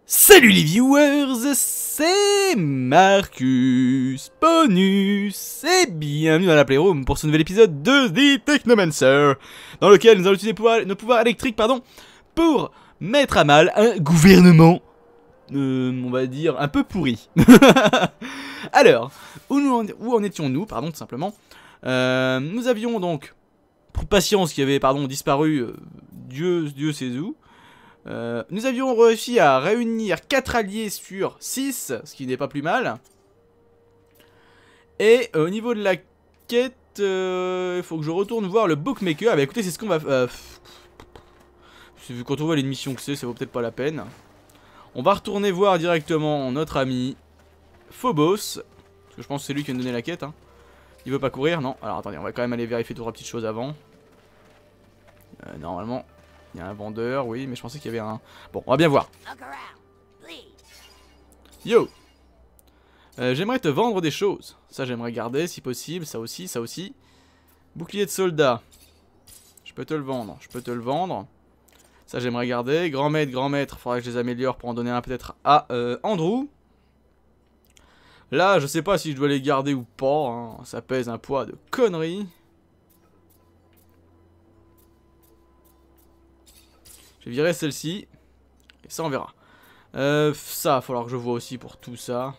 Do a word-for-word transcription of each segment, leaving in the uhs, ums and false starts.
Salut les viewers, c'est Marcus Bonus et bienvenue dans la Playroom pour ce nouvel épisode de The Technomancer, dans lequel nous allons utiliser pouvoir, nos pouvoirs électriques pardon, pour mettre à mal un gouvernement, euh, on va dire, un peu pourri. Alors, où, nous en, où en étions-nous, pardon, tout simplement euh, Nous avions donc, pour Patience qui avait pardon, disparu, euh, Dieu, Dieu sait où. Euh, nous avions réussi à réunir quatre alliés sur six, ce qui n'est pas plus mal. Et euh, au niveau de la quête, il euh, faut que je retourne voir le bookmaker. Ah bah écoutez, c'est ce qu'on va... Euh, vu quand on voit les missions que c'est, ça vaut peut-être pas la peine. On va retourner voir directement notre ami Phobos. Parce que je pense que c'est lui qui va nous donner la quête. Hein. Il veut pas courir, non. Alors attendez, on va quand même aller vérifier deux trois petites choses avant. Euh, normalement... Il y a un vendeur, oui, mais je pensais qu'il y avait un... Bon, on va bien voir. Yo euh, J'aimerais te vendre des choses. Ça, j'aimerais garder, si possible. Ça aussi, ça aussi. Bouclier de soldat. Je peux te le vendre. Je peux te le vendre. Ça, j'aimerais garder. Grand maître, grand maître. Faudrait que je les améliore pour en donner un peut-être à euh, Andrew. Là, je sais pas si je dois les garder ou pas. Hein. Ça pèse un poids de conneries. Je vais virer celle-ci. Et ça, on verra. Euh, ça, il va falloir que je vois aussi pour tout ça.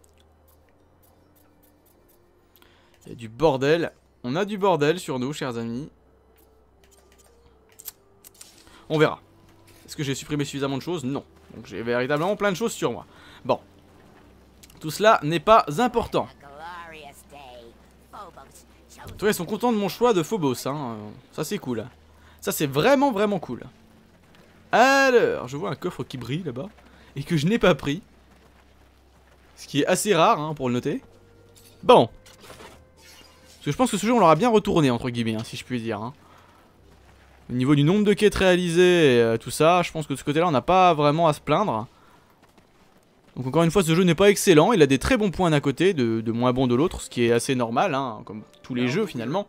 Il y a du bordel. On a du bordel sur nous, chers amis. On verra. Est-ce que j'ai supprimé suffisamment de choses? Non. Donc j'ai véritablement plein de choses sur moi. Bon. Tout cela n'est pas important. En tout cas, ils sont contents de mon choix de Phobos. Hein. Ça, c'est cool. Ça, c'est vraiment, vraiment cool. Alors, je vois un coffre qui brille là-bas. Et que je n'ai pas pris. Ce qui est assez rare hein, pour le noter. Bon. Parce que je pense que ce jeu on l'aura bien retourné entre guillemets, hein, si je puis dire. Hein. Au niveau du nombre de quêtes réalisées et euh, tout ça, je pense que de ce côté-là on n'a pas vraiment à se plaindre. Donc encore une fois, ce jeu n'est pas excellent. Il a des très bons points d'un côté, de, de moins bons de l'autre. Ce qui est assez normal, hein, comme tous les jeux finalement.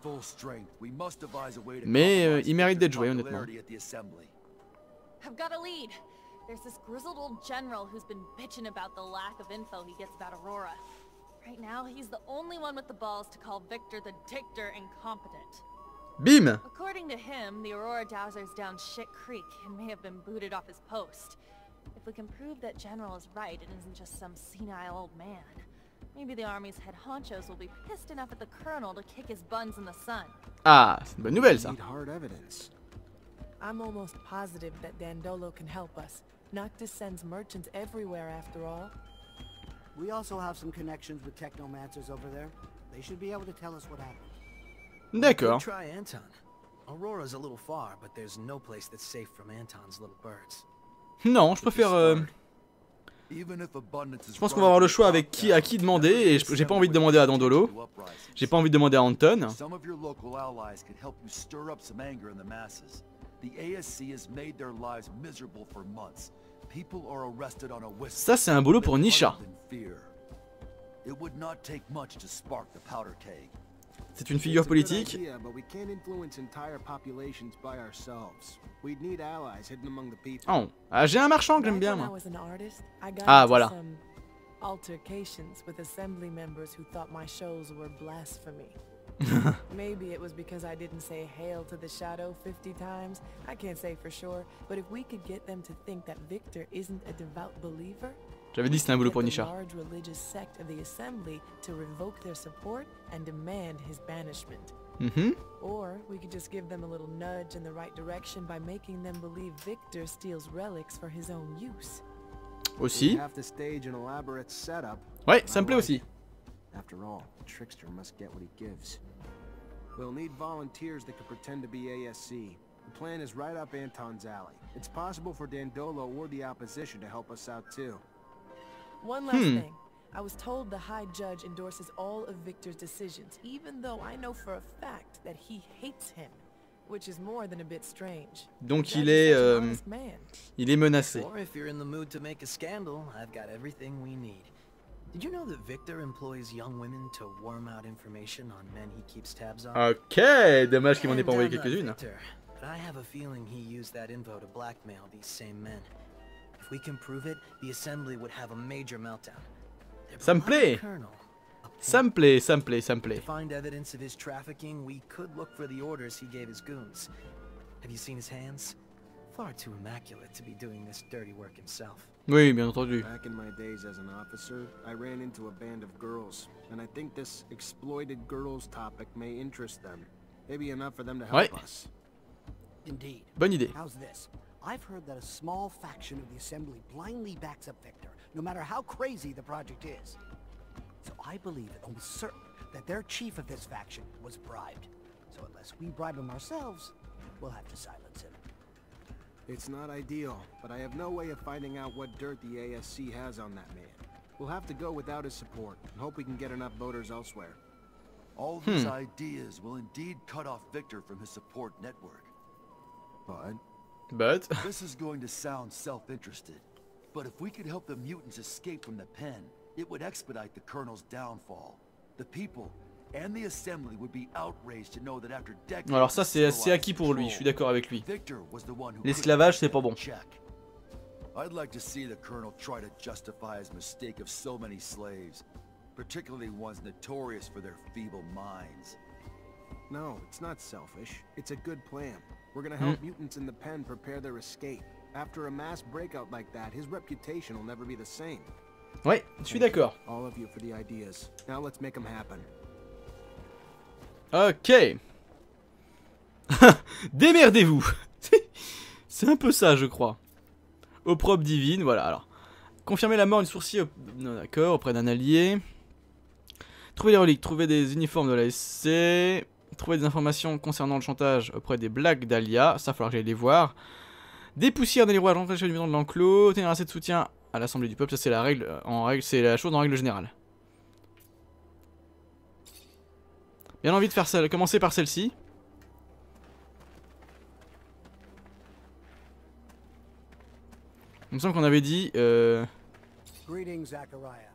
Mais euh, il mérite d'être joué honnêtement. I've got a lead. There's this grizzled old general who's been bitching about the lack of info he gets about Aurora. Right now, he's the only one with the balls to call Victor the Dictor incompetent. Bim! According to him, the Aurora Dowser's down shit creek and may have been booted off his post. If we can prove that General is right and isn't just some senile old man, maybe the army's head honchos will be pissed enough at the colonel to kick his buns in the sun. Ah, c'est une bonne nouvelle ça. I'm almost positive that Dandolo can help us. Noctis sends merchants everywhere after all. We also have some connections with technomancers over there. They should be able to tell us what happened. D'accord. Try Anton. Aurora's a little far, but there's no place that's safe from Anton's little birds. Non, je préfère... Euh... Je pense qu'on va avoir le choix avec qui à qui demander et j'ai pas envie de demander à Dandolo. J'ai pas envie de demander à Anton. Ça c'est un boulot pour Nisha. C'est une figure politique. Oh, ah, j'ai un marchand que j'aime bien moi. Ah voilà. Altercations with assembly members who thought my shows were blasphemy. Maybe it was because I didn't say hail to the shadow fifty times. I can't say for sure, but if we could get them to think that Victor isn't a devout believer, j'avais dit c'était un boulot pour Nisha. large religious sect of the assembly to revoke their support and demand his banishment. Mm-hmm. Or we could just give them a little nudge in the right direction by making them believe Victor steals relics for his own use. Aussi. Ouais, ça me plaît aussi. After all, the trickster must get what he gives. We'll need volunteers that can pretend to be A S C. The plan is right up Anton's alley. It's possible for Dandolo or the opposition to help us out too. One last Hmm. thing. I was told the High Judge endorses all of Victor's decisions, even though I know for a fact that he hates him, which is more than a bit strange. Donc il est, euh, il est menacé. Or if you're in the mood to make a scandal, I've got everything we need. Did you know that Victor employs young women to worm out information on men he keeps tabs on? Ok, dommage qu'il m'en ait pas envoyé quelques-unes. But I have a feeling he used that info to blackmail these same men. If we can prove it, the assembly would have a major meltdown. Ça me plaît. Ça me plaît, ça me plaît, ça me plaît. To find evidence of his trafficking, we could look for the orders he gave his goons. Have you seen his hands? Far too immaculate to be doing this dirty work himself. Oui, bien entendu. Back in my days as an officer, I ran into a band of girls, and I think this exploited girls topic may interest them. Maybe enough for them to help Ouais. us. Indeed. Bonne idée. How's this? I've heard that a small faction of the Assembly blindly backs up Victor, no matter how crazy the project is. So I believe it almost certain that their chief of this faction was bribed. So unless we bribe him ourselves, we'll have to silence him. It's not ideal, but I have no way of finding out what dirt the A S C has on that man. We'll have to go without his support, and hope we can get enough voters elsewhere. All these ideas will indeed cut off Victor from his support network. But But... This is going to sound self-interested, but if we could help the mutants escape from the pen, it would expedite the Colonel's downfall. The people and the Assembly would be outraged to know that after decades Alors ça c'est of assez acquis pour lui, je suis d'accord avec lui. Victor was the one who L'esclavage c'est pas bon. check. I'd like to see the Colonel try to justify his mistake of so many slaves, particularly ones notorious for their feeble minds. no, it's not selfish. It's a good plan. We're gonna help mutants in the pen prepare their escape. After a mass breakout like that, his reputation will never be the same. Ouais, je suis d'accord. All of you for the ideas. Now let's make them happen. Ok. Démerdez-vous. C'est un peu ça, je crois. Opprobre divine, voilà. Alors, confirmer la mort d'une sourcier, au... non, d'accord, auprès d'un allié. Trouver les reliques, trouver des uniformes de la S C. Trouver des informations concernant le chantage auprès des blagues d'Alia. Ça, il va falloir que j'aille les voir. Dépoussière dans les rouages, rentrer chez le maison de l'enclos. Tenir assez de soutien à l'Assemblée du peuple. Ça, c'est la règle, en règle, c'est la chose en règle générale. Bien envie de faire celle, commencer par celle-ci. Il me semble qu'on avait dit. Euh... Greetings, Zachariah.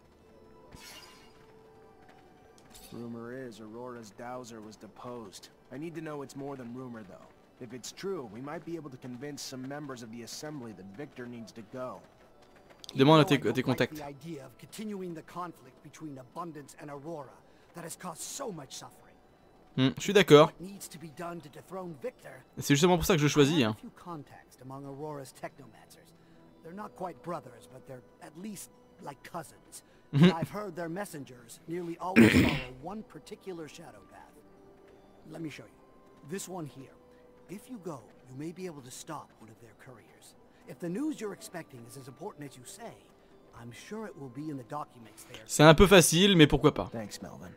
Rumor is Aurora's dowser was deposed. I need to know it's more than rumor, though. If it's true, we might be able to convince some members of the Assembly that Victor needs to go. Demande à You know tes, I à don't tes like contacts. the idea of continuing the conflict between Abundance and Aurora that has caused so much suffering. Hmm, je suis d'accord. What needs to be done to dethrone Victor? C'est justement pour ça que je choisis. I have Hein. a few contacts among Aurora's technomancers. They're not quite brothers, but they're at least like cousins. And I've heard their messengers nearly always follow one particular shadow path. Let me show you. This one here. If you go, you may be able to stop one of their couriers. If the news you're expecting is as important as you say, I'm sure it will be in the documents there. C'est un peu facile, mais pourquoi pas. Thanks, Melvin.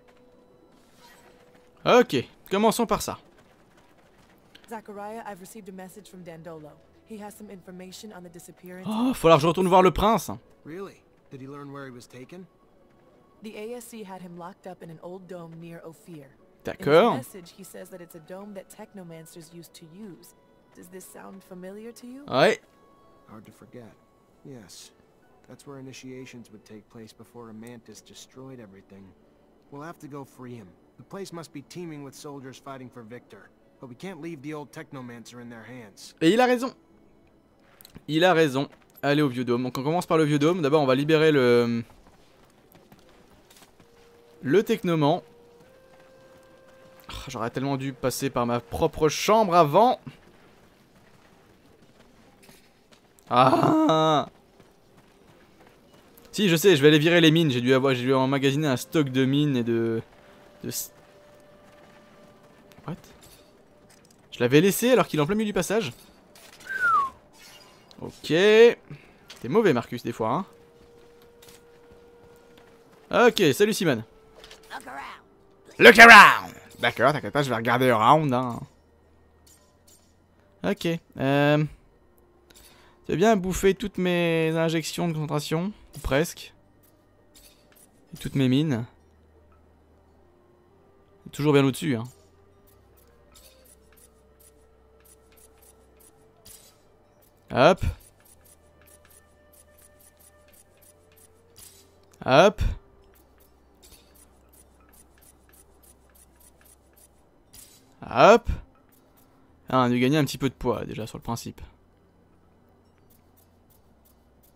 Ok, commençons par ça. Zachariah, I've received a message from Dandolo. He has some information on the disappearance. Oh, falloir que je retourne voir le prince. Really? Did he learn where he was taken? The A S C had him locked up in an old dome near Ophir. In his D'accord. message, he says that it's a dome that technomancers used to use. Does this sound familiar to you? Ouais. Hard to forget. Yes. That's where initiations would take place before a mantis destroyed everything. We'll have to go free him. The place must be teeming with soldiers fighting for Victor. But we can't leave the old technomancer in their hands. Et il a raison. Il a raison. Allez au vieux dôme. Donc on commence par le vieux dôme. D'abord on va libérer le... Le technoman. Oh, j'aurais tellement dû passer par ma propre chambre avant. Ah. Si, je sais, je vais aller virer les mines. J'ai dû avoir, j'ai dû emmagasiner un stock de mines et de... de... What? Je l'avais laissé alors qu'il est en plein milieu du passage. Ok. T'es mauvais, Marcus, des fois, hein. Ok, salut Simon. Look around. D'accord, t'inquiète pas, je vais regarder around, hein. Ok. Euh... Tu as bien bouffé toutes mes injections de concentration, ou presque. Et toutes mes mines. Toujours bien au-dessus, hein. Hop. Hop. Hop. Ah, on a dû gagner un petit peu de poids déjà sur le principe.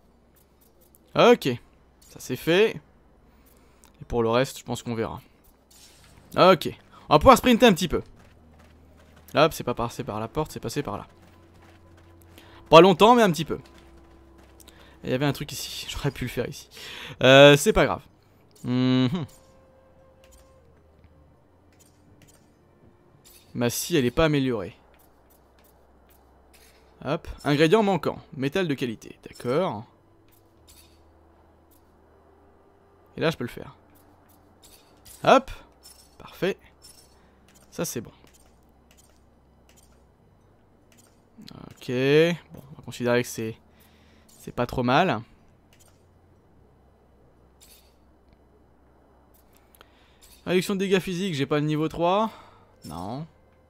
Ok, ça c'est fait. Et pour le reste, je pense qu'on verra. Ok, on va pouvoir sprinter un petit peu. Hop, c'est pas passé par la porte, c'est passé par là. Pas longtemps, mais un petit peu. Il y avait un truc ici, j'aurais pu le faire ici. Euh, c'est pas grave. Mmh. Ma scie, elle est pas améliorée. Hop, ingrédient manquant, métal de qualité, d'accord. Et là, je peux le faire. Hop, parfait. Ça, c'est bon. Ok, bon, on va considérer que c'est c'est pas trop mal. Réduction de dégâts physiques, j'ai pas le niveau trois. Non.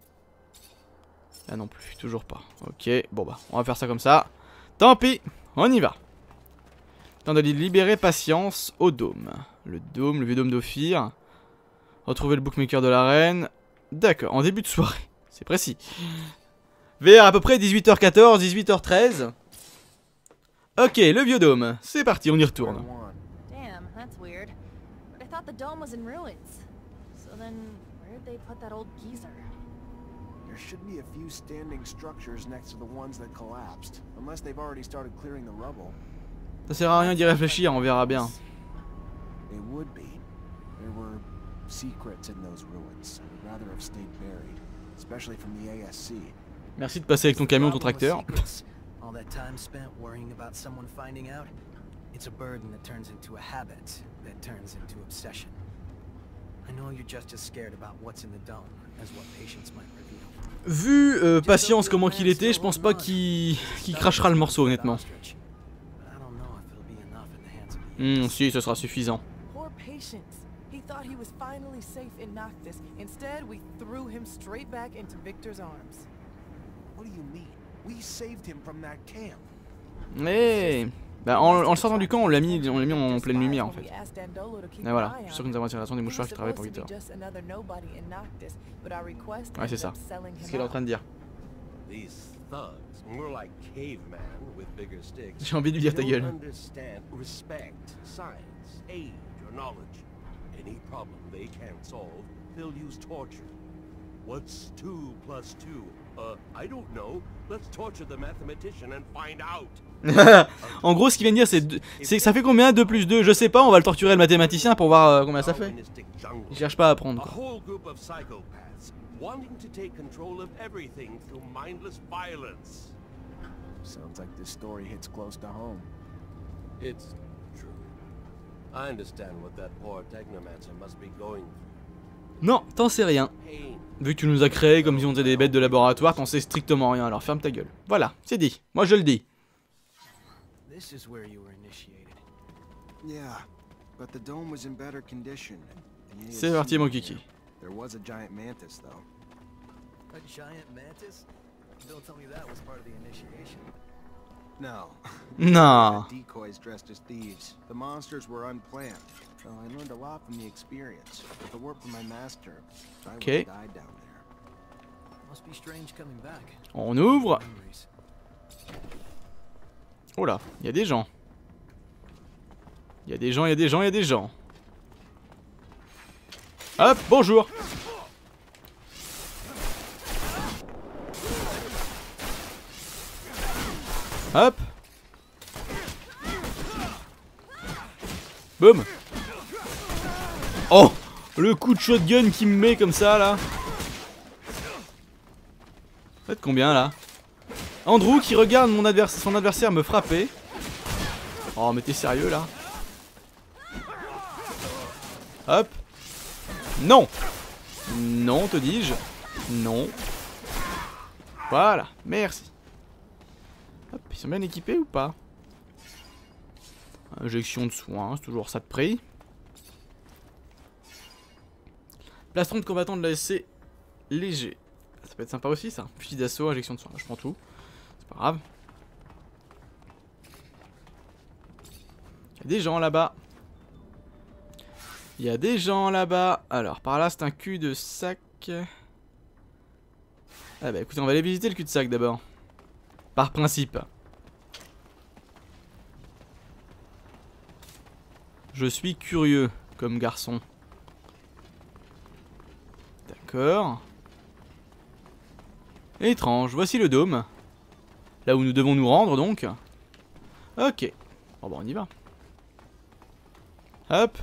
Là non plus, toujours pas. Ok, bon bah, on va faire ça comme ça. Tant pis, on y va. Temps d'aller libérer patience au dôme. Le dôme, le vieux dôme d'Ophir. Retrouver le bookmaker de la reine. D'accord, en début de soirée. C'est précis. Vers à peu près dix-huit heures quatorze, dix-huit heures treize. Ok, le vieux dôme. C'est parti, on y retourne. Damn, that's weird. But I thought the dome was in ruins. So then, where'd they put that old geezer? There should be a few standing structures next to the ones that collapsed, unless they've already started clearing the rubble. Ça sert à rien d'y réfléchir, on verra bien. They would be. There were secrets in those ruins. I'd rather have stayed buried, especially from the A S C. Merci de passer avec ton camion, ton tracteur. All that time spent worrying about someone finding out, it's a burden that turns into a habit, that turns into obsession. I know you're just as scared about what's in the dome as what patience might reveal. Vu euh, Patience comment qu'il était, je pense pas qu'il qu'il crachera le morceau honnêtement. Hmm, si, ce sera suffisant. Poor Patience. He thought he was finally safe in Noctis. Instead, we threw him straight back into Victor's arms. What do you mean? We saved him from that camp. Mais bah, en, en le sortant du camp, on l'a mis, on l'a mis en pleine lumière en fait. Et voilà, je suis sûr que nous avons l'attention des mouchoirs qui travaillent pour Victor. Ouais, c'est ça. C'est ce qu'il est en train de dire. J'ai envie de lui dire ta gueule. What's two plus two? Uh, I don't know. Let's torture the mathematician and find out. En gros, ce qu'il vient de dire, c'est que ça fait combien deux plus deux? Je sais pas, on va le torturer le mathématicien pour voir euh, combien ça fait. Il cherche pas à apprendre quoi. Sounds like this story hits close to home. It's true. I understand what that poor technomancer must be going through. Non, t'en sais rien. Vu que tu nous as créés comme si on était des bêtes de laboratoire, t'en sais strictement rien, alors ferme ta gueule. Voilà, c'est dit. Moi je le dis. C'est parti mon kiki. No. Non. Decoys dressed as thieves. The monsters were unplanned. So I learned a lot from the experience. With the work from my master, I would have died down there. Must be strange coming back. On ouvre. Oh là, il y a des gens. Il y a des gens, il y a des gens, il y a des gens. Hop, bonjour. Hop. Boum. Oh, le coup de shotgun qui me met comme ça là. Faites combien là? Andrew qui regarde mon adversaire, son adversaire me frapper. Oh mais t'es sérieux là? Hop. Non. Non te dis-je. Non. Voilà, merci. Hop, ils sont bien équipés ou pas? Injection de soins, c'est toujours ça de prix. Plastron de combattant de l'A S C léger. Ça peut être sympa aussi ça. Fusil d'assaut, injection de soins, je prends tout. C'est pas grave. Il y a des gens là-bas. Il y a des gens là-bas. Alors par là c'est un cul de sac. Ah bah écoutez, on va aller visiter le cul de sac d'abord. Par principe. Je suis curieux comme garçon. D'accord. Étrange, voici le dôme. Là où nous devons nous rendre donc. Ok. Bon bah on y va. Hop.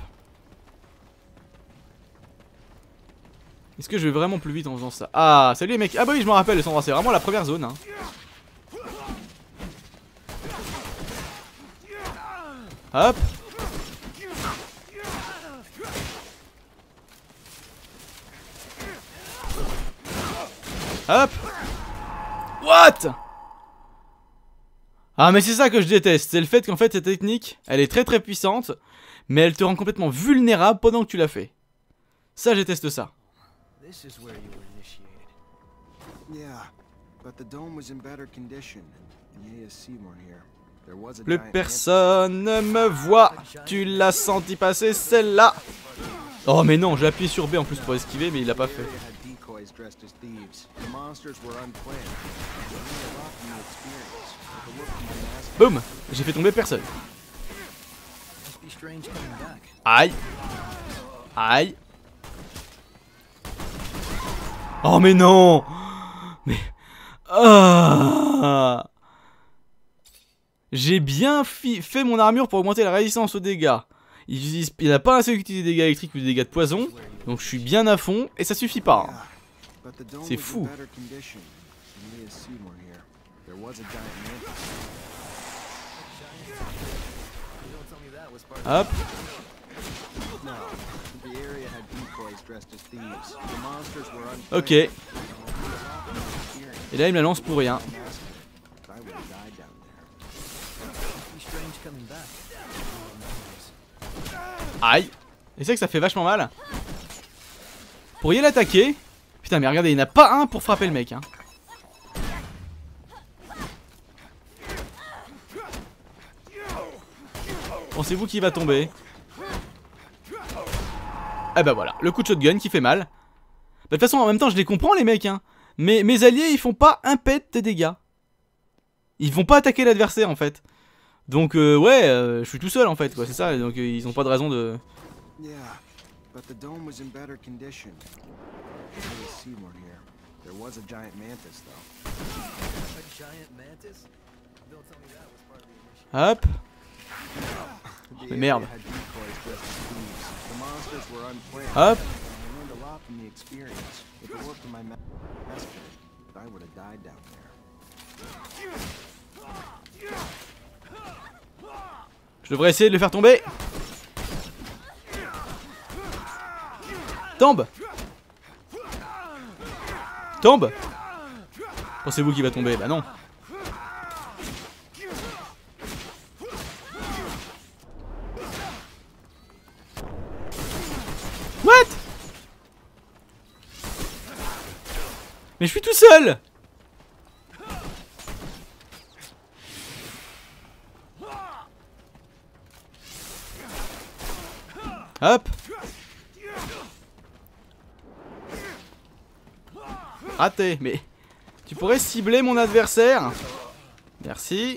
Est-ce que je vais vraiment plus vite en faisant ça? Ah, salut les mecs. Ah bah oui, je me rappelle, Sandra, c'est vraiment la première zone. Hein. Hop. Hop. What? Ah mais c'est ça que je déteste, c'est le fait qu'en fait cette technique, elle est très très puissante, mais elle te rend complètement vulnérable pendant que tu la fais. Ça, je déteste ça. Plus personne ne me voit. Tu l'as senti passer celle-là. Oh mais non, j'ai appuyé sur B en plus pour esquiver, mais il l'a pas fait. Boum, j'ai fait tomber personne. Aïe. Aïe. Oh mais non. Mais... Ah. J'ai bien fait mon armure pour augmenter la résistance aux dégâts. Il n'a pas assez utilisé des dégâts électriques ou des dégâts de poison. Donc je suis bien à fond et ça suffit pas. C'est fou. Hop. Ok. Et là il me la lance pour rien. Aïe. Et c'est que ça fait vachement mal. Vous pourriez l'attaquer. Putain mais regardez, il n'y en a pas un pour frapper le mec hein. Pensez-vous qu'il va tomber? Ah bah voilà, le coup de shotgun qui fait mal. Bah, de toute façon en même temps je les comprends les mecs hein. Mais mes alliés ils font pas un pet de dégâts. Ils vont pas attaquer l'adversaire en fait. Donc euh, ouais, euh, je suis tout seul en fait quoi, c'est ça, donc euh, ils ont pas de raison de... Hop. Mais merde. Hop. Je devrais essayer de le faire tomber. Tombe. Tombe. Pensez-vous qu'il va tomber? Bah non. What? Mais je suis tout seul. Hop. Raté, mais tu pourrais cibler mon adversaire. Merci.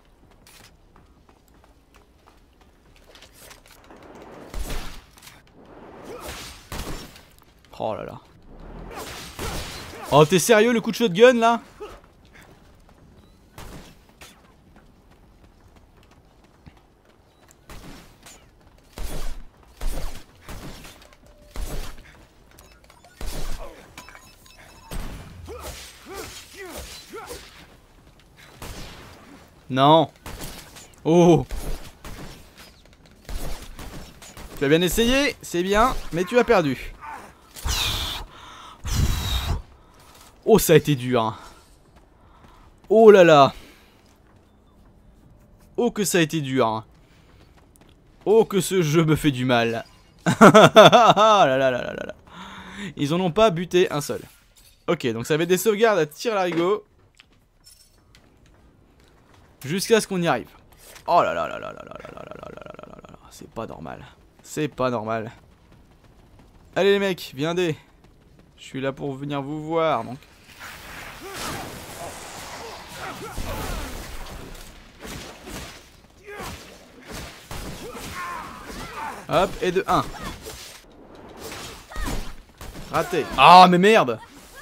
Oh là là. Oh t'es sérieux le coup de shotgun là? Non. Oh. Tu as bien essayé, c'est bien, mais tu as perdu. Oh, ça a été dur. Hein. Oh là là. Oh que ça a été dur. Hein. Oh que ce jeu me fait du mal. Ah là là là là là. Ils en ont pas buté un seul. Ok, donc ça avait des sauvegardes à tir larigot. Jusqu'à ce qu'on y arrive. Oh là là là là là là là là là là là là là. C'est pas normal. C'est pas normal. Allez les mecs, viendez. Je suis là pour venir vous voir donc. Hop, et de un. Raté. Ah, mais merde.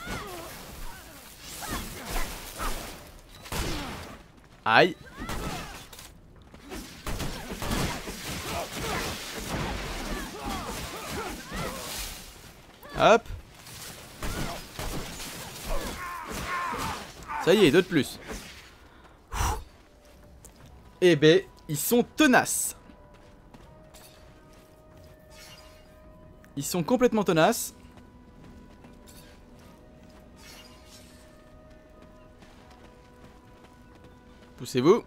Aïe. Hop. Ça y est, deux de plus. Eh ben, ils sont tenaces. Ils sont complètement tenaces. Poussez-vous.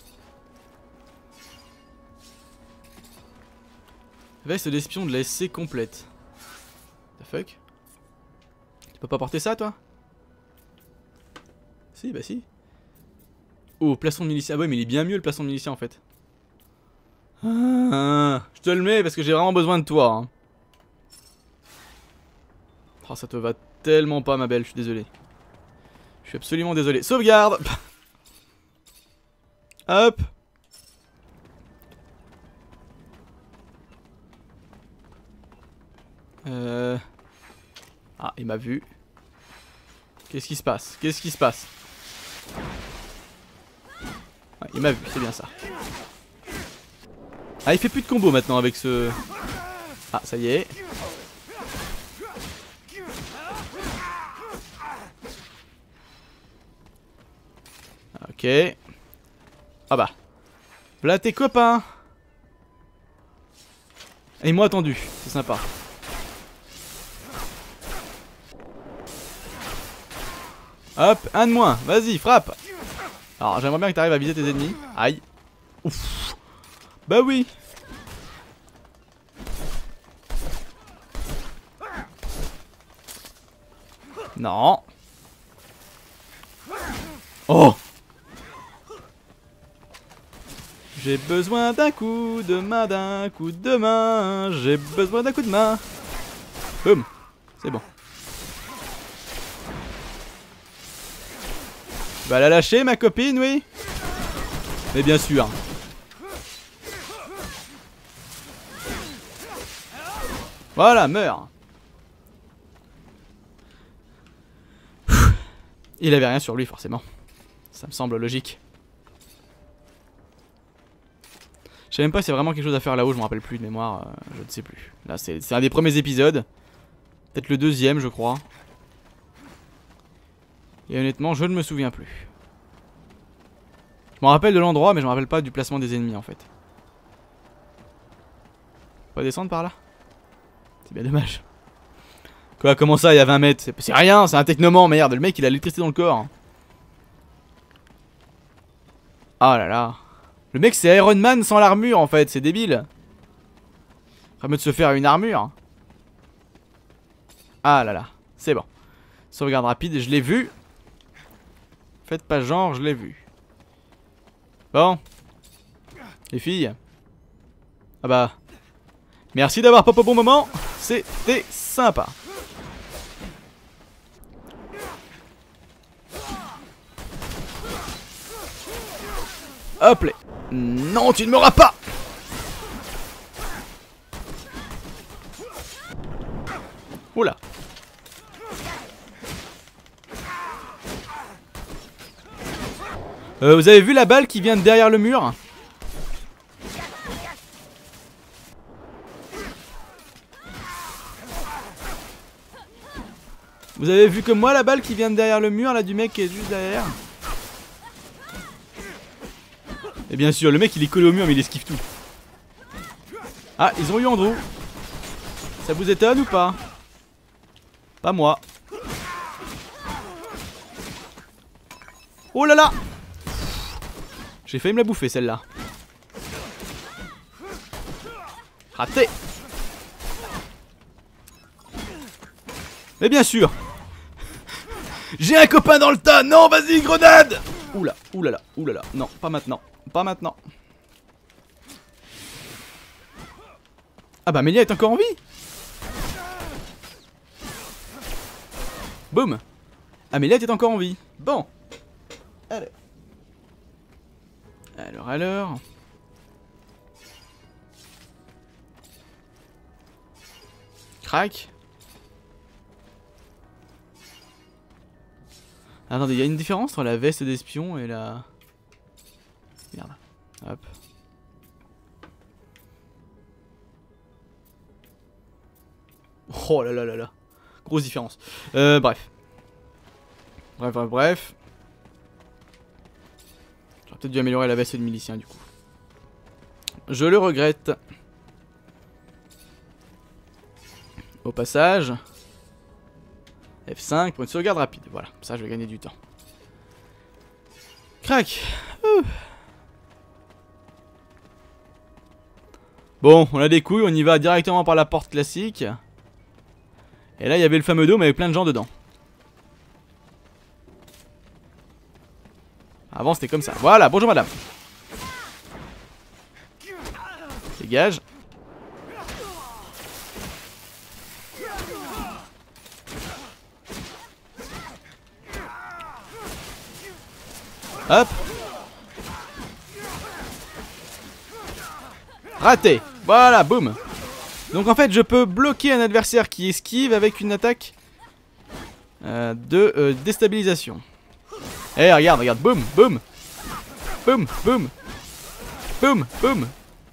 Veste d'espion de la S C complète. The fuck? Tu peux pas porter ça, toi? Si, bah si. Oh, plastron de milicien. Ah ouais, mais il est bien mieux le plastron de milicien en fait. Ah, je te le mets parce que j'ai vraiment besoin de toi. Hein. Oh, ça te va tellement pas, ma belle, je suis désolé. Je suis absolument désolé. Sauvegarde. Hop. Euh... Ah, il m'a vu. Qu'est-ce qui se passe? Qu'est-ce qui se passe? Ouais, il m'a vu, c'est bien ça. Ah, il fait plus de combo maintenant avec ce... Ah, ça y est. Ok. Ah bah. Voilà tes copains. Et moi attendu, c'est sympa. Hop, un de moins, vas-y, frappe. Alors j'aimerais bien que tu arrives à viser tes ennemis. Aïe. Ouf. Bah oui. Non. Oh. J'ai besoin d'un coup de main, d'un coup de main. J'ai besoin d'un coup de main. Boum. C'est bon. Tu vas la lâcher, ma copine, oui? Mais bien sûr. Voilà, meurs. Il avait rien sur lui, forcément. Ça me semble logique. Je sais même pas si c'est vraiment quelque chose à faire là-haut, je me rappelle plus de mémoire, euh, je ne sais plus. Là, c'est un des premiers épisodes. Peut-être le deuxième, je crois. Et honnêtement, je ne me souviens plus. Je me rappelle de l'endroit, mais je me rappelle pas du placement des ennemis, en fait. Pas descendre par là? C'est bien dommage. Quoi, comment ça, il y a vingt mètres? C'est rien, c'est un technoman, merde. Le mec, il a l'électricité dans le corps. Ah là là. Le mec, c'est Iron Man sans l'armure, en fait. C'est débile. Faudrait mieux de se faire une armure. Ah là là. C'est bon. Sauvegarde rapide, je l'ai vu. Faites pas genre, je l'ai vu. Bon. Les filles. Ah bah. Merci d'avoir pop au bon moment. C'était sympa. Hop là. Non, tu ne m'auras pas. Oula. Euh, vous avez vu la balle qui vient de derrière le mur? Vous avez vu comme moi la balle qui vient de derrière le mur là du mec qui est juste derrière? Et bien sûr, le mec il est collé au mur mais il esquive tout. Ah, ils ont eu Andrew. Ça vous étonne ou pas? Pas moi. Oh là là! J'ai failli me la bouffer celle-là. Raté! Mais bien sûr! J'ai un copain dans le tas! Non, vas-y, grenade! Oula, oulala, oulala. Non, pas maintenant. Pas maintenant. Ah bah, Amélia est encore en vie! Boum! Amélia est encore en vie. Bon. Alors. Alors, alors. crack. Attendez, il y a une différence entre la veste d'espion et la... Merde. Hop. Oh là là là là. Grosse différence. Euh, bref. Bref, bref, bref. J'aurais peut-être dû améliorer la veste de milicien du coup. Je le regrette. Au passage. F cinq pour une sauvegarde rapide. Voilà, ça je vais gagner du temps. Crac. Ouh. Bon, on a des couilles, on y va directement par la porte classique. Et là, il y avait le fameux dôme avec plein de gens dedans. Avant, c'était comme ça. Voilà, bonjour madame. Dégage. Hop. Raté. Voilà, boum. Donc en fait, je peux bloquer un adversaire qui esquive avec une attaque euh, de euh, déstabilisation. Eh, regarde, regarde, boum, boum. Boum, boum. Boum, boum.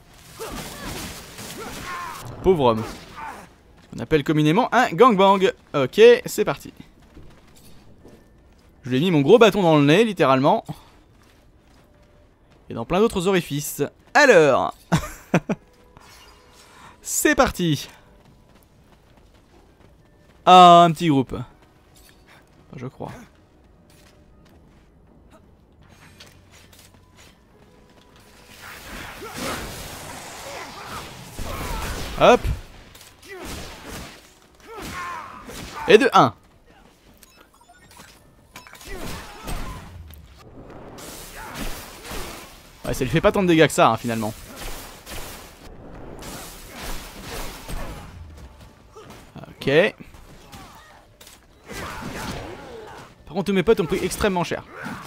Pauvre homme. On appelle communément un gangbang. Ok, c'est parti. Je lui ai mis mon gros bâton dans le nez, littéralement. Et dans plein d'autres orifices. Alors. C'est parti. Ah, un petit groupe. Je crois. Hop. Et de un. Ouais, ça lui fait pas tant de dégâts que ça, hein, finalement. Ok. Par contre, tous mes potes ont pris extrêmement cher.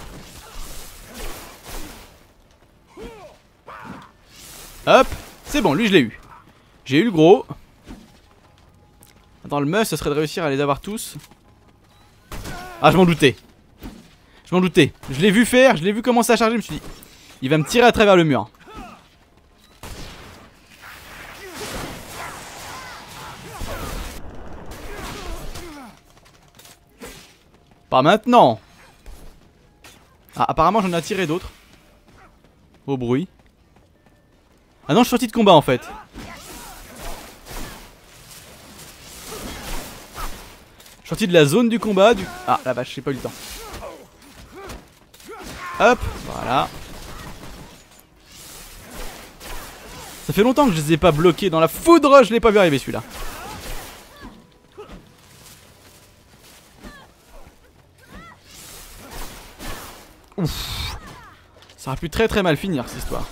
Hop. C'est bon, lui je l'ai eu. J'ai eu le gros. Attends, le must, ce serait de réussir à les avoir tous. Ah, je m'en doutais. Je m'en doutais. Je l'ai vu faire, je l'ai vu commencer à charger, je me suis dit, il va me tirer à travers le mur. Pas maintenant. Ah, apparemment j'en ai attiré d'autres. Au bruit. Ah non, je suis sorti de combat en fait. Je suis sorti de la zone du combat du... Ah la vache, j'ai pas eu le temps. Hop, voilà. Ça fait longtemps que je les ai pas bloqués dans la foudre, je l'ai pas vu arriver celui-là. Ouf. Ça aurait pu très très mal finir cette histoire.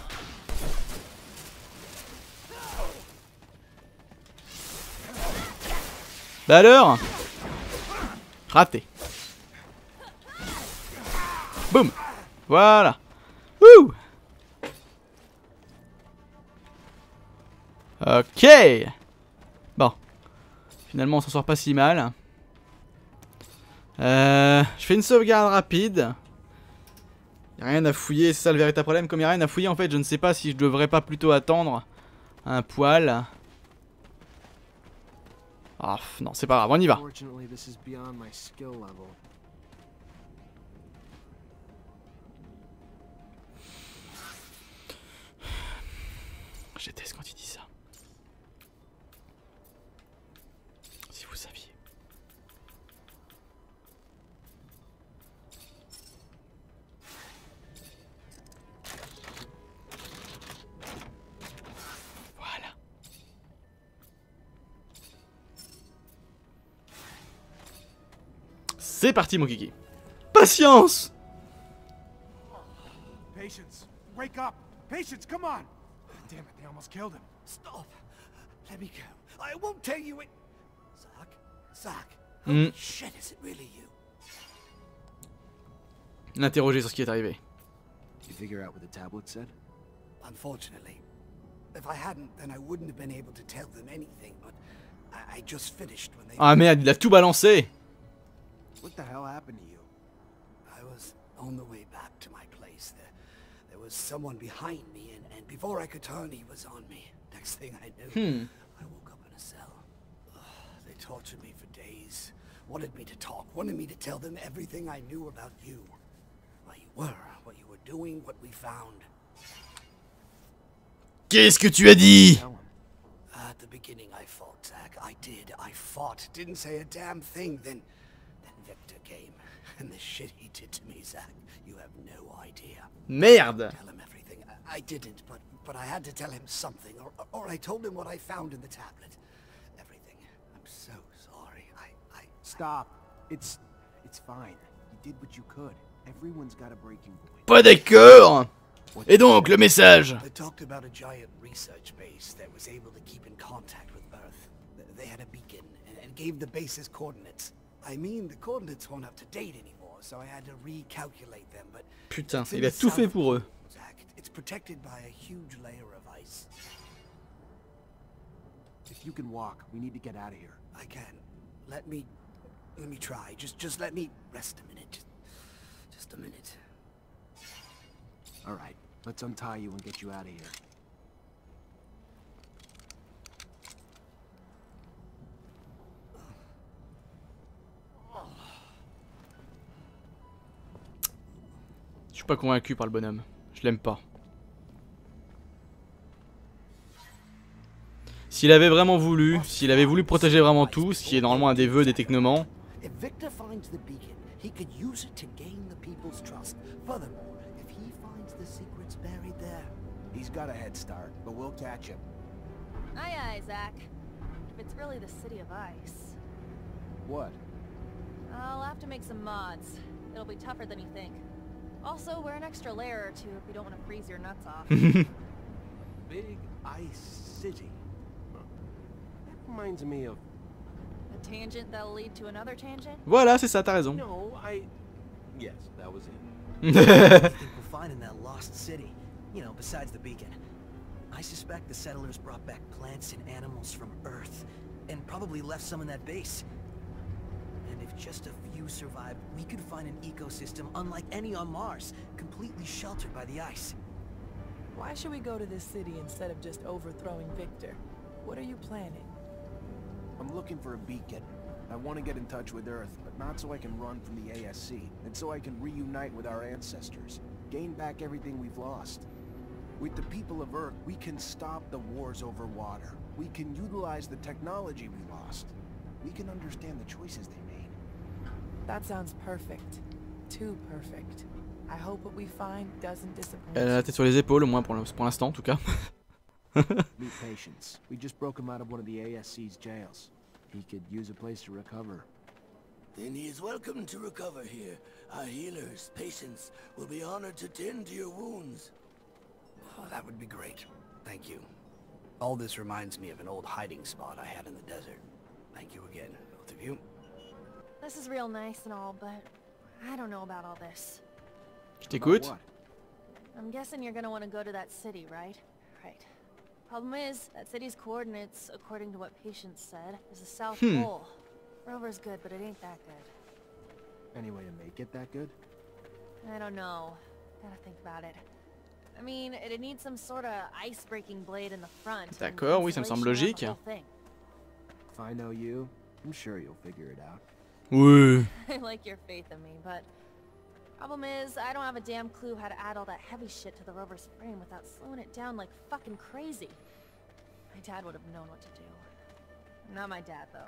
Bah alors. Raté. Boum. Voilà. Wouh. Ok. Bon. Finalement on s'en sort pas si mal. Euh, je fais une sauvegarde rapide. Y'a rien à fouiller, c'est ça le véritable problème. Comme y'a rien à fouiller en fait, je ne sais pas si je devrais pas plutôt attendre un poil. Ah non, c'est pas grave, on y va. Je déteste quand il dit ça. Si vous saviez. Voilà. C'est parti mon kiki. Patience. Patience, wake up. Patience, come on. Damn it, they almost killed him. Stop. Let me go. I won't tell you it. Zach? Zach? Mm. Holy shit, is it really you? L'interroger sur ce qui est arrivé. Did you figure out what the tablet said? Unfortunately. If I hadn't, then I wouldn't have been able to tell them anything, but I, I just finished when they... Ah merde, il a tout balancé. What the hell happened to you? I was on the way back to my place. There, there was someone behind me, and, and before I could turn, he was on me. Next thing I knew, Hmm. I woke up in a cell. Ugh, they tortured me for days. Wanted me to talk, wanted me to tell them everything I knew about you. Where you were, what you were doing, what we found. Qu'est-ce que tu as dit? At the beginning I fought, Zach. I did. I fought. Didn't say a damn thing. Then, then Victor came. And the shit he did to me, Zach. You have no idea. Merde. Tell him everything. I, I didn't, but but I had to tell him something. Or, or I told him what I found in the tablet. Everything. I'm so sorry. I, I... Stop. It's... it's fine. You did what you could. Everyone's got a breaking point. Pas d'accord. Et donc, le message. They talked about a giant research base that was able to keep in contact with Earth. They had a beacon and, and gave the base's coordinates. I mean, the coordinates weren't up to date anymore, so I had to recalculate them, but... Putain, il a tout fait pour eux. Zach, it's protected by a huge layer of ice. If you can walk, we need to get out of here. I can. Let me... Let me try. Just, just let me rest a minute. Just, just a minute. All right, let's untie you and get you out of here. Je suis pas convaincu par le bonhomme. Je l'aime pas. S'il avait vraiment voulu, s'il avait voulu protéger vraiment tout, ce qui est normalement un des vœux des technomans. If Victor finds the beacon, he could use it to gain the people's trust. Furthermore, if he finds the secrets buried there, He's got a head start, but we'll catch him. Aye aye, Zach. If it's really the City of Ice. What? I'll have to make some mods. It'll be tougher than you think. Also, wear an extra layer or two if you don't want to freeze your nuts off. Big Ice City. That reminds me of... A tangent that'll lead to another tangent? Voilà, c'est ça, t'as raison. No, I... Yes, that was it. What do you think we'll find in that lost city? You know, besides the beacon. I suspect the settlers brought back plants and animals from Earth, and probably left some in that base. And if just a few survived, we could find an ecosystem unlike any on Mars, completely sheltered by the ice. Why should we go to this city instead of just overthrowing Victor? What are you planning? I'm looking for a beacon. I want to get in touch with Earth, but not so I can run from the A S C, and so I can reunite with our ancestors, gain back everything we've lost. With the people of Earth, we can stop the wars over water. We can utilize the technology we lost. We can understand the choices they made. That sounds perfect. Too perfect. I hope what we find doesn't disappoint. Elle a la tête sur les épaules, au moins pour l'instant en tout cas. Meet Patience. We just broke him out of one of the A S C's jails. He could use a place to recover. Then he is welcome to recover here. Our healers, Patience, will be honored to tend to your wounds. oh, that would be great. Thank you. All this reminds me of an old hiding spot I had in the desert. Thank you again, both of you. This is real nice and all, but I don't know about all this. Je t'écoute. About what? I'm guessing you're gonna want to go to that city, right? Right. Problem is, that city's coordinates, according to what Patience said, is the South Hmm. Pole. Rover's good, but it ain't that good. Any way to make it that good? I don't know. Gotta think about it. I mean, it'd need some sort of ice-breaking blade in the front. and D'accord, oui, ça me semble insulation logique. around the whole thing. If I know you, I'm sure you'll figure it out. Oui. I like your faith in me, but problem is, I don't have a damn clue how to add all that heavy shit to the rover's frame without slowing it down like fucking crazy. My dad would have known what to do. Not my dad, though.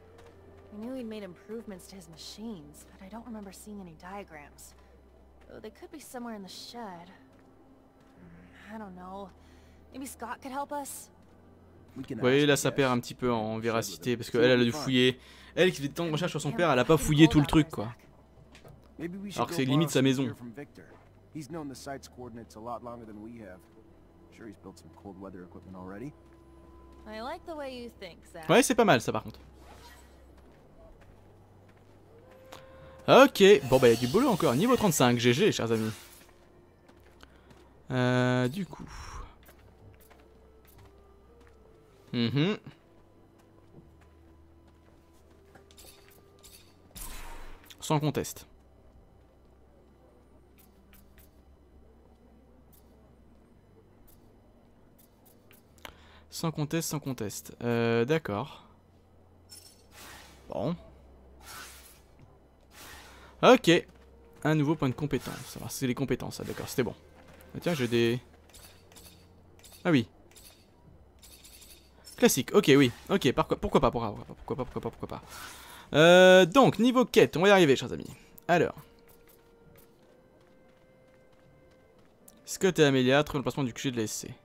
I knew he'd made improvements to his machines, but I don't remember seeing any diagrams. Oh, they could be somewhere in the shed. I don't know. Maybe Scott could help us? We can Oui, ask, là I ça guess. perd un petit peu en Check véracité with parce him. qu'elle elle a See dû what we fouiller. Elle qui fait tant de recherches sur son Damn père, elle a pas fucking fouillé cold tout le out truc there, quoi. Zach. Maybe we should Alors que go c'est limite borrow sa some maison. gear from Victor. He's known the site's coordinates a lot longer than we have. Sure, he's built some cold weather equipment already. I like the way you think, Zach. Ouais, c'est pas mal ça par contre. Ok, bon bah il y a du boulot encore. Niveau trente-cinq, G G chers amis. Euh, du coup. Mhm. Sans conteste. Sans conteste, sans conteste. Euh, d'accord. Bon. Ok. Un nouveau point de compétence. Alors c'est les compétences, ah, d'accord, c'était bon. Ah, tiens, j'ai des... Ah oui. Classique, ok, oui. Ok, pourquoi, pourquoi pas, pourquoi pas, pourquoi pas, pourquoi pas, pourquoi pas. Euh, donc, niveau quête, on va y arriver, chers amis. Alors. Scott et Amelia, trouver le placement du Q G de l'A S C.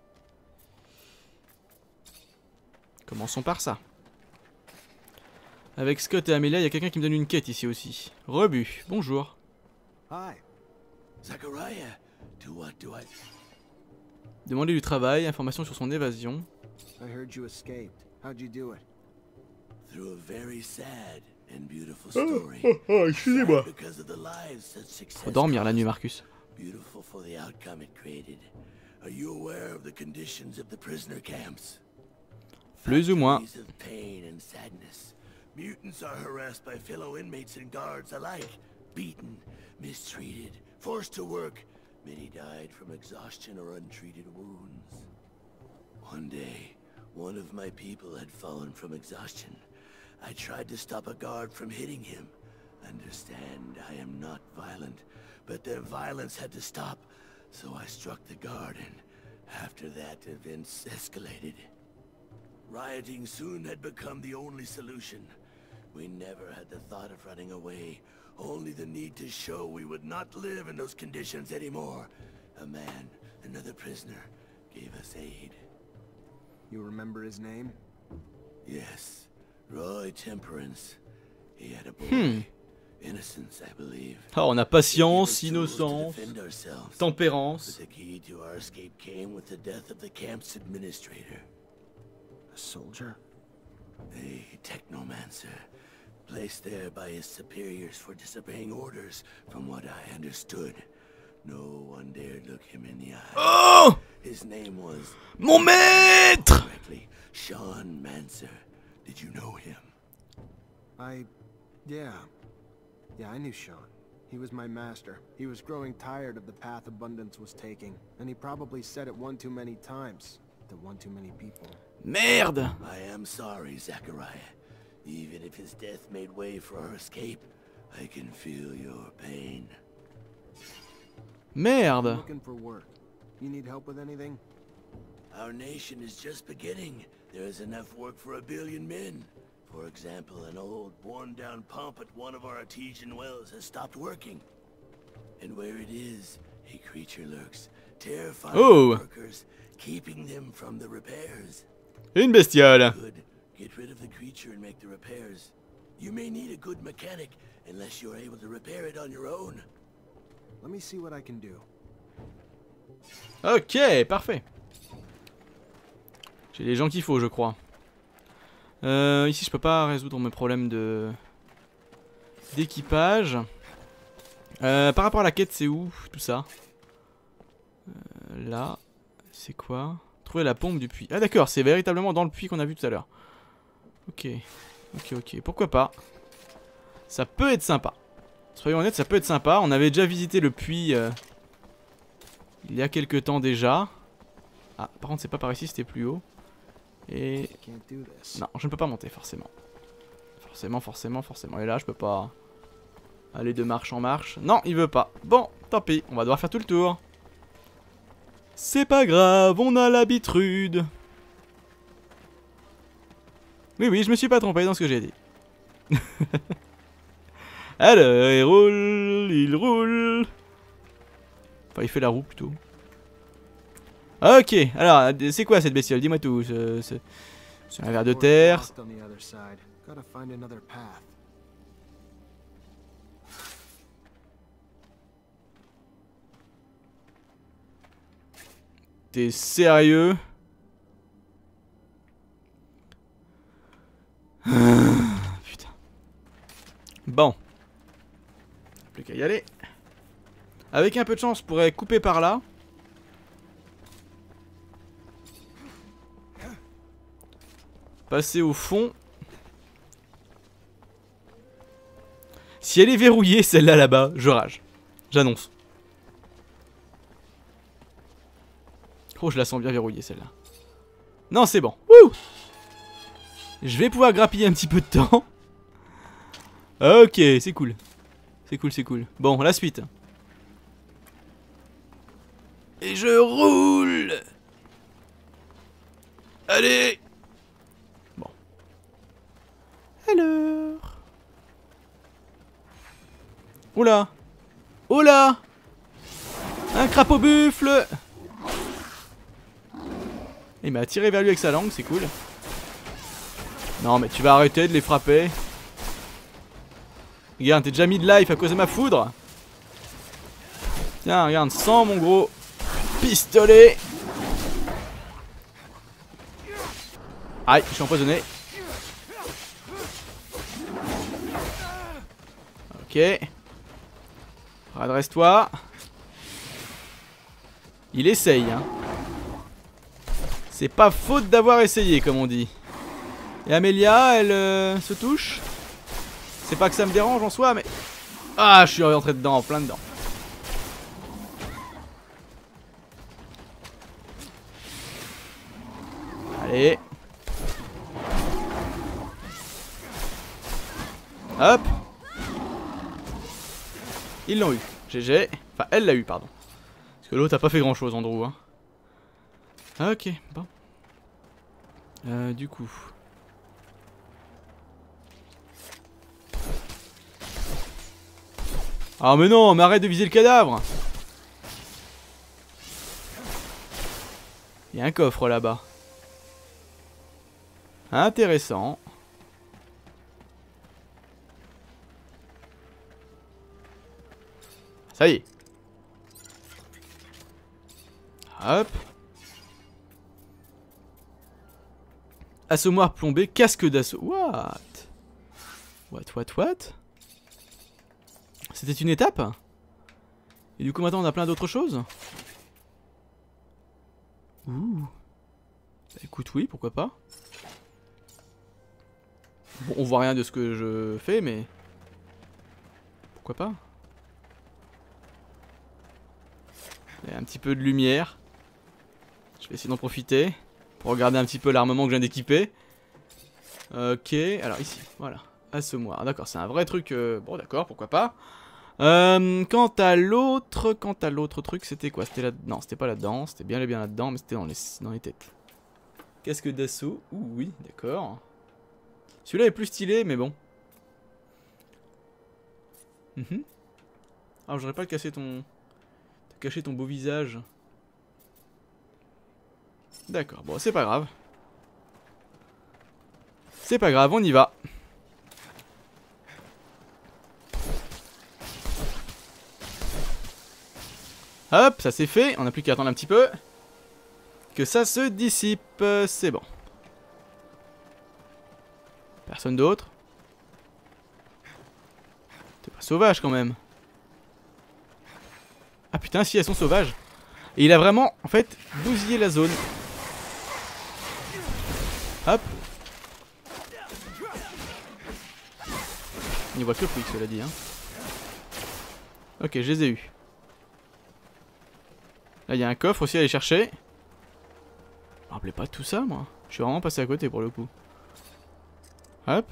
Commençons par ça. Avec Scott et Amelia, il y a quelqu'un qui me donne une quête ici aussi. Rebut, bonjour. Hi. Zachariah, to what do I... Demander du travail, information sur son évasion. I heard you escaped. How'd you do it? Through a very sad and beautiful story. Oh, oh, excusez-moi. Sad because of the lives such success Faut dormir la nuit, caused. Marcus. Beautiful for the outcome it created. Are you aware of the conditions of the prisoner camps? Plus ou moins. Factories of pain and sadness. Mutants are harassed by fellow inmates and guards alike. Beaten, mistreated, forced to work. Many died from exhaustion or untreated wounds. One day, one of my people had fallen from exhaustion. I tried to stop a guard from hitting him. Understand, I am not violent, but their violence had to stop, so I struck the guard, and after that, events escalated. Rioting soon had become the only solution. We never had the thought of running away, only the need to show we would not live in those conditions anymore. A man, another prisoner, gave us aid. You remember his name? Yes, Roy Temperance. He had a boy. Hmm. Innocence, I believe. Ah, on a patience, innocence, tempérance. But the key to our escape came with the death of the camp's administrator. A soldier? A technomancer. Placed there by his superiors for disobeying orders, from what I understood. No one dared look him in the eye. Oh! His name was... Mon maître! Correctly, Sean Manser. Did you know him? I... yeah. Yeah, I knew Sean. He was my master. He was growing tired of the path Abundance was taking. And he probably said it one too many times. To one too many people. Merde! I am sorry, Zachariah. Even if his death made way for our escape, I can feel your pain. Merde! Looking for work. You need help with anything? Our nation is just beginning. There is enough work for a billion men. For example, an old, worn-down pump at one of our artesian wells has stopped working. And where it is, a creature lurks, terrifying Oh. workers, keeping them from the repairs. Une bestiole. Good. Get rid of the creature and make the repairs. You may need a good mechanic, unless you're able to repair it on your own. Let me see what I can do. Ok, parfait. J'ai les gens qu'il faut, je crois. Euh, ici, je peux pas résoudre mes problèmes de d'équipage. Euh, par rapport à la quête, c'est où tout ça? euh, Là, c'est quoi? Trouver la pompe du puits. Ah d'accord, c'est véritablement dans le puits qu'on a vu tout à l'heure. Ok, ok, ok. Pourquoi pas? Ça peut être sympa. Soyons honnêtes, ça peut être sympa. On avait déjà visité le puits euh, il y a quelques temps déjà. Ah, par contre, c'est pas par ici, c'était plus haut. Et... non, je ne peux pas monter, forcément. Forcément, forcément, forcément. Et là, je peux pas aller de marche en marche. Non, il veut pas. Bon, tant pis, on va devoir faire tout le tour. C'est pas grave, on a l'habitude. Oui, oui, je me suis pas trompé dans ce que j'ai dit. Alors, il roule, il roule. Enfin, il fait la roue plutôt. Ok, alors, c'est quoi cette bestiole? Dis-moi tout. C'est un ver de terre. T'es sérieux? Putain. Bon. Plus qu'à y aller. Avec un peu de chance, je pourrais couper par là. Passer au fond. Si elle est verrouillée, celle-là là-bas, je rage. J'annonce. Oh, je la sens bien verrouillée, celle-là. Non, c'est bon. Wouh! Je vais pouvoir grappiller un petit peu de temps. Ok, c'est cool. C'est cool, c'est cool. Bon, la suite. Et je roule. Allez. Bon. Alors. Oula. Oula. Un crapaud buffle. Il m'a tiré vers lui avec sa langue, c'est cool. Non mais tu vas arrêter de les frapper. Regarde, t'es déjà mis de life à cause de ma foudre. Tiens, regarde, sans mon gros pistolet. Aïe, je suis empoisonné. Ok. Redresse-toi. Il essaye, hein. C'est pas faute d'avoir essayé, comme on dit. Et Amélia, elle euh, se touche. C'est pas que ça me dérange en soi, mais... Ah, je suis rentré dedans, en plein dedans. Allez. Hop. Ils l'ont eu. G G. Enfin, elle l'a eu, pardon. Parce que l'autre a pas fait grand chose, Andrew. Hein. Ok, bon. Euh, du coup... Ah mais non, mais arrête de viser le cadavre. Il y a un coffre là-bas. Intéressant. Ça y est. Hop. Assommoir plombé, casque d'assaut. What? What, what, what? C'était une étape? Et du coup maintenant on a plein d'autres choses? Ouh. Bah, écoute oui, pourquoi pas. Bon, on voit rien de ce que je fais mais... Pourquoi pas. Il y a un petit peu de lumière. Je vais essayer d'en profiter. Pour regarder un petit peu l'armement que je viens d'équiper. Ok, alors ici, voilà. Assommoir, d'accord, c'est un vrai truc... Euh... Bon d'accord, pourquoi pas. Euh, quant à l'autre, quant à l'autre truc, c'était quoi? C'était là, non, c'était pas là-dedans, c'était bien et bien là-dedans, mais c'était dans les, dans les têtes. Casque d'assaut, ouh oui, d'accord. Celui-là est plus stylé, mais bon. Mm-hmm. Ah, j'aurais pas cassé ton, cacher ton beau visage. D'accord, bon, c'est pas grave. C'est pas grave, on y va. Hop, ça c'est fait. On n'a plus qu'à attendre un petit peu. Que ça se dissipe. C'est bon. Personne d'autre. T'es pas sauvage quand même. Ah putain, si elles sont sauvages. Et il a vraiment, en fait, bousillé la zone. Hop. Il voit que le quick, cela dit. Hein. Ok, je les ai eus. Là, il y a un coffre aussi à aller chercher. Je me rappelais pas de tout ça, moi. Je suis vraiment passé à côté pour le coup. Hop.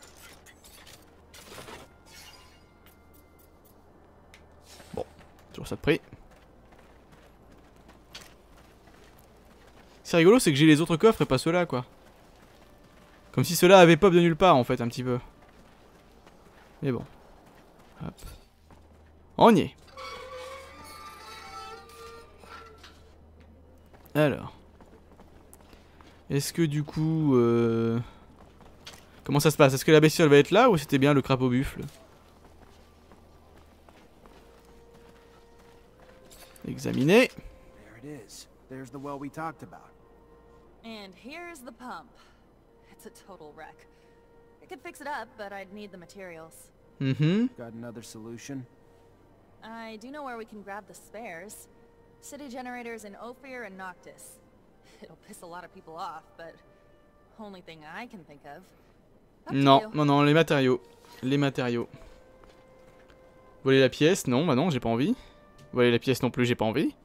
Bon, toujours ça de prix. C'est rigolo, c'est que j'ai les autres coffres et pas ceux-là, quoi. Comme si ceux-là avaient pop de nulle part, en fait, un petit peu. Mais bon. Hop. On y est. Alors. Est-ce que du coup... Euh... Comment ça se passe? Est-ce que la bestiole va être là ou c'était bien le crapaud buffle? Examiner. There it is. There's the well we talked about. And here's the pump. It's a total wreck. I could fix it up, but I'd need the materials. Mm-hmm. Got another solution? I do know where we can grab the spares. City generators in Ophir and Noctis. It'll piss a lot of people off, but only thing I can think of. Up to Non, you. non, non, les matériaux. Les matériaux. Voler la pièce, non, bah non, j'ai pas envie. Voler la pièce non plus, j'ai pas envie.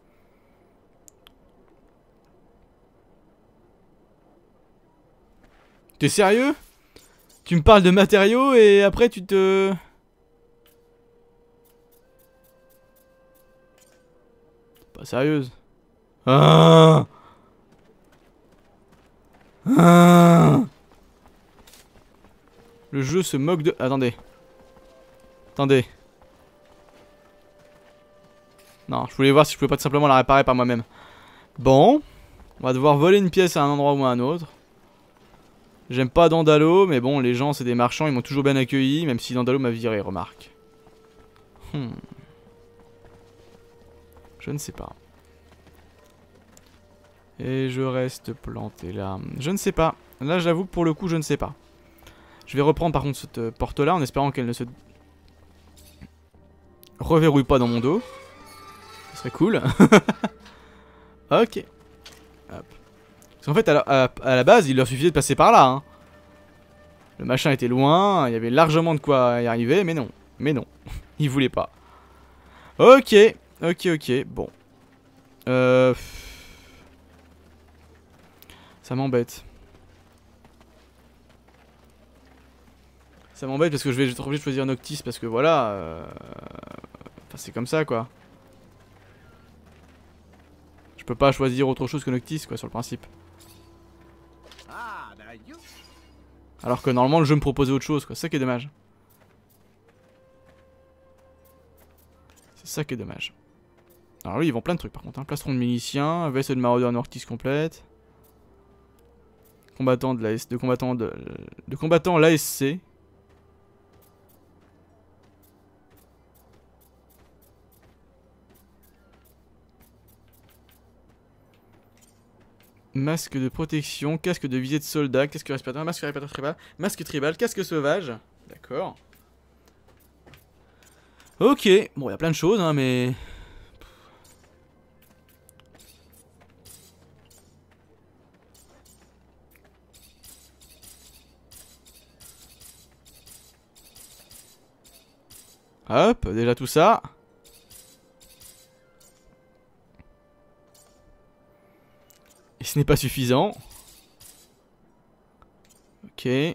T'es sérieux? Tu me parles de matériaux et après tu te... Pas sérieuse. Ah ah Le jeu se moque de... Attendez. Attendez. Non, je voulais voir si je pouvais pas tout simplement la réparer par moi-même. Bon. On va devoir voler une pièce à un endroit ou à un autre. J'aime pas Dandalo, mais bon, les gens, c'est des marchands, ils m'ont toujours bien accueilli, même si Dandalo m'a viré, remarque. Hmm. Je ne sais pas. Et je reste planté là. Je ne sais pas. Là, j'avoue que pour le coup, je ne sais pas. Je vais reprendre par contre cette porte-là, en espérant qu'elle ne se... reverrouille pas dans mon dos. Ce serait cool. Ok. Hop. Parce qu'en fait, à la, à, à la base, il leur suffisait de passer par là. Hein. Le machin était loin, il y avait largement de quoi y arriver, mais non. Mais non. Il voulait pas. Ok. Ok, ok. Bon. Euh... Ça m'embête. Ça m'embête parce que je vais être obligé de choisir Noctis parce que voilà. Euh... Enfin, c'est comme ça, quoi. Je peux pas choisir autre chose que Noctis, quoi, sur le principe. Alors que normalement le jeu me proposait autre chose, quoi. C'est ça qui est dommage. C'est ça qui est dommage. Alors oui, ils vendent plein de trucs par contre. Hein. Plastron de milicien, veste de maraudeur Noctis complète. Combattant de l'A S... de combattant de... de combattant l'A S C. Masque de protection, casque de visée de soldat, casque respirateur, masque respirateur tribal, masque tribal, casque sauvage. D'accord. Ok, bon, il y a plein de choses, hein, mais... Hop, déjà tout ça. Et ce n'est pas suffisant. Ok. Et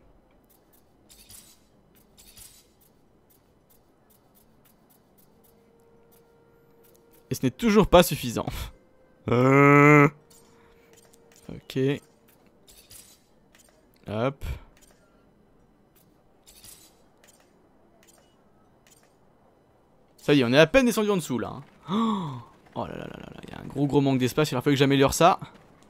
ce n'est toujours pas suffisant. euh... Ok. Hop. Ça y est, on est à peine descendu en dessous là. Hein. Oh là là là là là, il y a un gros gros manque d'espace, il aurait fallu que j'améliore ça.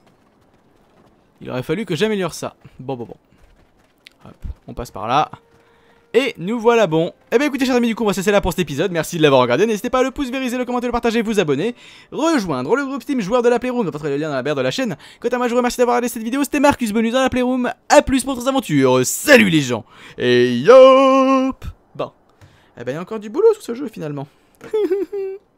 Il aurait fallu que j'améliore ça. Bon bon bon. Hop, on passe par là. Et nous voilà bon. Et bien écoutez chers amis, du coup on va se laisser là pour cet épisode. Merci de l'avoir regardé, n'hésitez pas à le pouce vériser, le commenter, le partager, vous abonner. Rejoindre le groupe Steam joueur de la Playroom, vous retrouverez le lien dans la barre de la chaîne. Quant à moi je vous remercie d'avoir regardé cette vidéo, c'était Marcus Bonus dans la Playroom. A plus pour d'autres aventures, salut les gens. Et yop. Bon. Eh ben il y a encore du boulot sur ce jeu finalement.